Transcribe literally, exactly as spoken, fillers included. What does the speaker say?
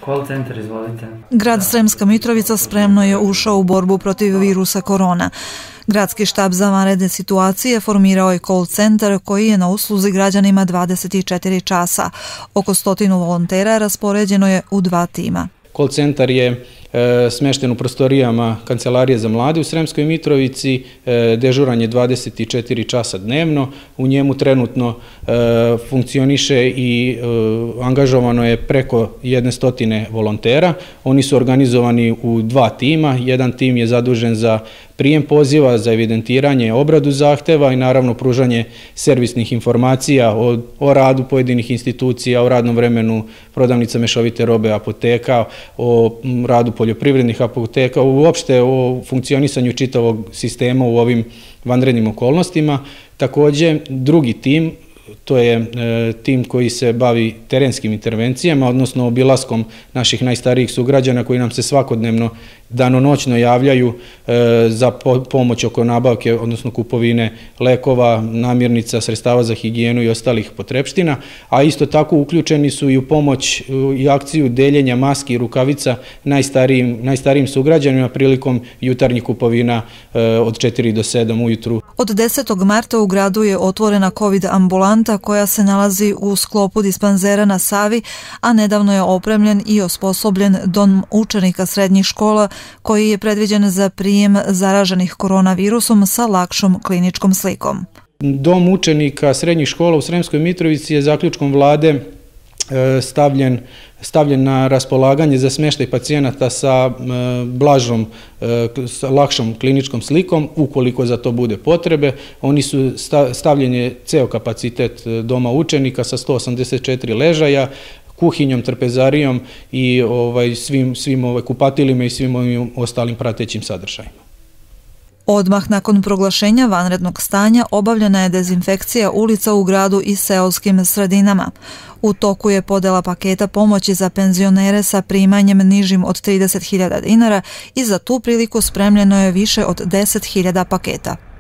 Call centar, izvolite. Grad Sremska Mitrovica spremno je ušao u borbu protiv virusa korona. Gradski štab za vanredne situacije formirao je call centar koji je na usluzi građanima dvadeset četiri časa. Oko stotinu volontera raspoređeno je u dva tima. Call centar je e, smješten u prostorijama Kancelarije za mlade u Sremskoj Mitrovici, e, dežuran je dvadeset četiri časa dnevno, u njemu trenutno e, funkcioniše i e, angažovano je preko jedne stotine volontera. Oni su organizovani u dva tima, jedan tim je zadužen za prijem poziva, za evidentiranje, obradu zahteva i naravno pružanje servisnih informacija o, o radu pojedinih institucija, o radnom vremenu prodavnica mešovite robe, apoteka, o radu poljoprivrednih apoteka, uopšte o funkcionisanju čitavog sistema u ovim vanrednim okolnostima. Također, drugi tim, to je e, tim koji se bavi terenskim intervencijama, odnosno obilaskom naših najstarijih sugrađana koji nam se svakodnevno danonoćno javljaju e, za po, pomoć oko nabavke, odnosno kupovine lekova, namirnica, sredstava za higijenu i ostalih potrepština, a isto tako uključeni su i u pomoć i akciju deljenja maski i rukavica najstarijim, najstarijim sugrađanima prilikom jutarnjih kupovina e, od četiri do sedam ujutru. Od desetog marta u gradu je otvorena COVID ambulanta koja se nalazi u sklopu dispanzera na Savi, a nedavno je opremljen i osposobljen dom učenika srednjih škola koji je predviđen za prijem zaraženih koronavirusom sa lakšom kliničkom slikom. Dom učenika srednjih škola u Sremskoj Mitrovici je zaključkom vlade stavljen, stavljen na raspolaganje za smještaj pacijenata sa blažom, sa lakšom kliničkom slikom, ukoliko za to bude potrebe. Oni su stavljen je ceo kapacitet doma učenika sa sto osamdeset četiri ležaja, kuhinjom, trpezarijom i ovaj, svim, svim ovaj, kupatilima i svim ovim ostalim pratećim sadržajima. Odmah nakon proglašenja vanrednog stanja obavljena je dezinfekcija ulica u gradu i seoskim sredinama. U toku je podela paketa pomoći za penzionere sa primanjem nižim od trideset hiljada dinara i za tu priliku spremljeno je više od deset hiljada paketa.